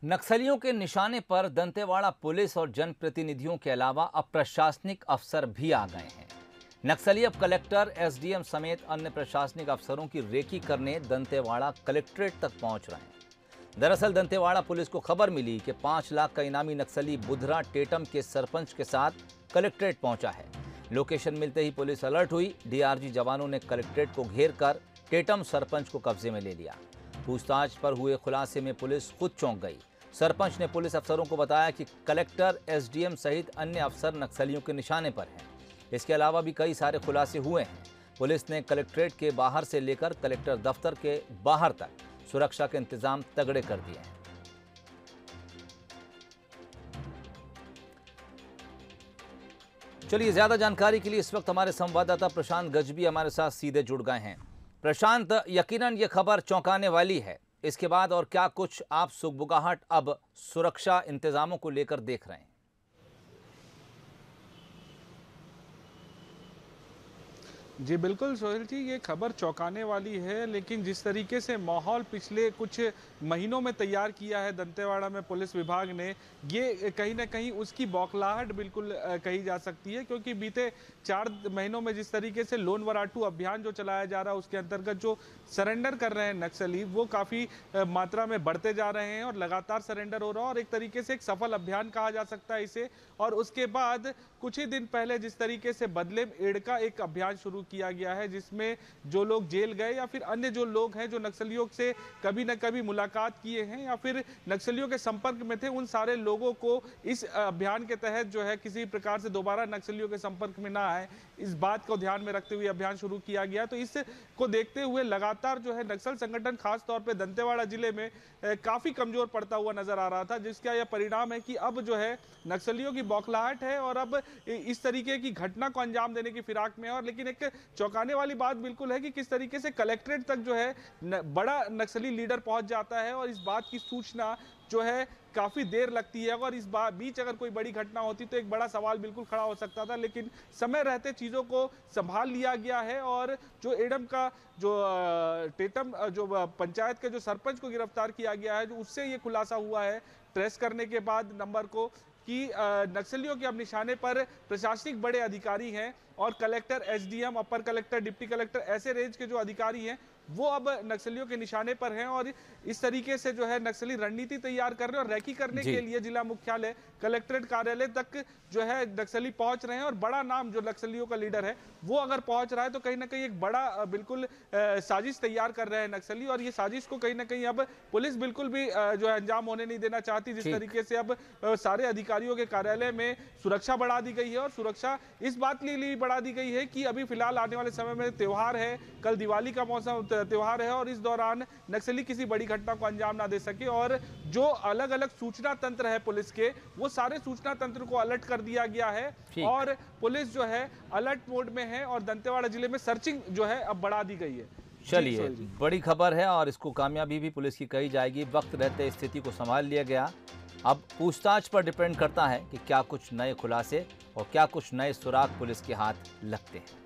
नक्सलियों के निशाने पर दंतेवाड़ा पुलिस और जनप्रतिनिधियों के अलावा अब प्रशासनिक अफसर भी आ गए हैं। नक्सली अब कलेक्टर, एसडीएम समेत अन्य प्रशासनिक अफसरों की रेकी करने दंतेवाड़ा कलेक्ट्रेट तक पहुंच रहे हैं। दरअसल दंतेवाड़ा पुलिस को खबर मिली कि 5 लाख का इनामी नक्सली बुधरा टेटम के सरपंच के साथ कलेक्ट्रेट पहुंचा है। लोकेशन मिलते ही पुलिस अलर्ट हुई। डीआरजी जवानों ने कलेक्ट्रेट को घेर कर टेटम सरपंच को कब्जे में ले लिया। पूछताछ पर हुए खुलासे में पुलिस खुद चौंक गई। सरपंच ने पुलिस अफसरों को बताया कि कलेक्टर, एसडीएम सहित अन्य अफसर नक्सलियों के निशाने पर हैं। इसके अलावा भी कई सारे खुलासे हुए हैं। पुलिस ने कलेक्ट्रेट के बाहर से लेकर कलेक्टर दफ्तर के बाहर तक सुरक्षा के इंतजाम तगड़े कर दिए हैं। चलिए, ज्यादा जानकारी के लिए इस वक्त हमारे संवाददाता प्रशांत गजबी हमारे साथ सीधे जुड़ गए हैं। प्रशांत, यकीनन ये खबर चौंकाने वाली है। इसके बाद और क्या कुछ आप सुगबुगाहट अब सुरक्षा इंतजामों को लेकर देख रहे हैं? जी बिल्कुल सोहेल जी, ये खबर चौंकाने वाली है, लेकिन जिस तरीके से माहौल पिछले कुछ महीनों में तैयार किया है दंतेवाड़ा में पुलिस विभाग ने, ये कहीं ना कहीं उसकी बौखलाहट बिल्कुल कही जा सकती है। क्योंकि बीते 4 महीनों में जिस तरीके से लोन वराटू अभियान जो चलाया जा रहा है, उसके अंतर्गत जो सरेंडर कर रहे हैं नक्सली, वो काफ़ी मात्रा में बढ़ते जा रहे हैं और लगातार सरेंडर हो रहा है। और एक तरीके से एक सफल अभियान कहा जा सकता है इसे। और उसके बाद कुछ ही दिन पहले जिस तरीके से बदले एड का एक अभियान शुरू किया गया है, जिसमें जो लोग जेल गए या फिर अन्य जो लोग हैं जो नक्सलियों से कभी न कभी मुलाकात किए हैं या फिर नक्सलियों के संपर्क में थे, उन सारे लोगों को इस अभियान के तहत जो है किसी प्रकार से दोबारा नक्सलियों के संपर्क में ना आए, इस बात को ध्यान में रखते हुए अभियान शुरू किया गया। तो इसको देखते हुए लगातार जो है नक्सल संगठन खास तौर पर दंतेवाड़ा जिले में काफी कमजोर पड़ता हुआ नजर आ रहा था, जिसका यह परिणाम है कि अब जो है नक्सलियों की बौखलाहट है और अब इस तरीके की घटना को अंजाम देने की फिराक में है। और लेकिन एक चौंकाने वाली बात बिल्कुल है कि किस तरीके से कलेक्ट्रेट तक जो है बड़ा नक्सली लीडर पहुंच जाता है और इस बात की सूचना जो है काफी देर लगती है। और इस बीच अगर कोई बड़ी घटना होती तो एक बड़ा सवाल बिल्कुल खड़ा हो सकता था, लेकिन समय रहते चीजों को संभाल लिया गया है। और जो एडम का जो टेटम जो पंचायत के जो सरपंच को गिरफ्तार किया गया है, जो उससे ये खुलासा हुआ है ट्रेस करने के बाद नंबर को, कि नक्सलियों के अब निशाने पर प्रशासनिक बड़े अधिकारी हैं और कलेक्टर, एसडीएम, अपर कलेक्टर, डिप्टी कलेक्टर, ऐसे रेंज के जो अधिकारी हैं वो अब नक्सलियों के निशाने पर हैं। और इस तरीके से जो है नक्सली रणनीति तैयार कर रहे हैं और रैकी करने के लिए जिला मुख्यालय, कलेक्ट्रेट कार्यालय तक जो है नक्सली पहुंच रहे हैं। और बड़ा नाम जो नक्सलियों का लीडर है वो अगर पहुंच रहा है तो कहीं ना कहीं एक बड़ा बिल्कुल साजिश तैयार कर रहे हैं नक्सली। और ये साजिश को कहीं ना कहीं अब पुलिस बिल्कुल भी जो है अंजाम होने नहीं देना चाहती। जिस तरीके से अब सारे अधिकारियों के कार्यालय में सुरक्षा बढ़ा दी गई है और सुरक्षा इस बात के लिए बढ़ा दी गई है कि अभी फिलहाल आने वाले समय में त्योहार है, कल दिवाली का मौसम त्योहार है और इस दौरान नक्सली किसी बड़ी घटना को अंजाम ना दे सके। और जो अलग अलग सूचना तंत्र है पुलिस के, वो सारे सूचना तंत्र को अलर्ट कर दिया गया है और पुलिस जो है अलर्ट मोड में है और दंतेवाड़ा जिले में सर्चिंग जो है अब बढ़ा दी गई है। चलिए, बड़ी खबर है और इसको कामयाबी भी पुलिस की कही जाएगी। वक्त रहते स्थिति को संभाल लिया गया। अब पूछताछ पर डिपेंड करता है कि क्या कुछ नए खुलासे और क्या कुछ नए सुराग पुलिस के हाथ लगते हैं।